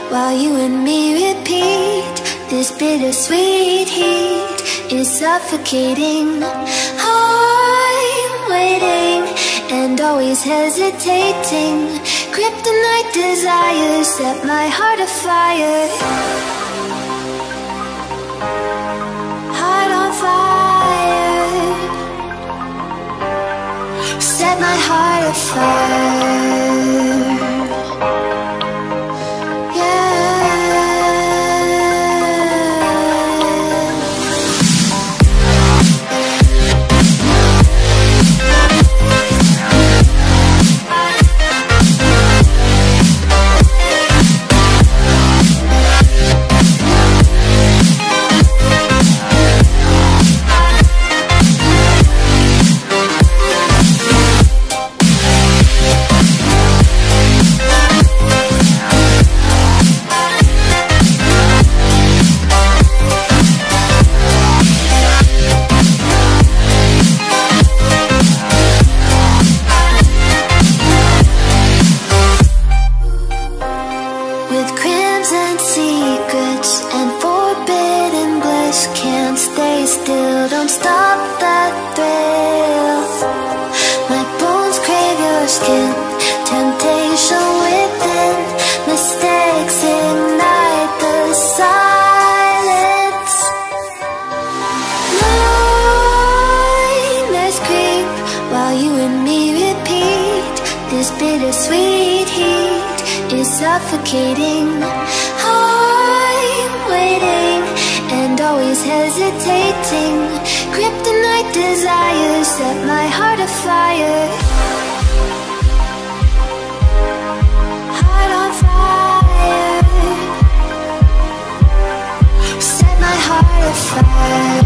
while you and me repeat. This bittersweet heat is suffocating. I'm waiting and always hesitating. Kryptonite desires set my heart afire. Heart on fire. Set my heart afire. Don't stop that thrill. My bones crave your skin. Temptation within. Mistakes ignite the silence. Nightmares creep while you and me repeat. This bittersweet heat is suffocating. I'm waiting and always hesitating. Kryptonite desires set my heart afire. Heart on fire. Set my heart afire.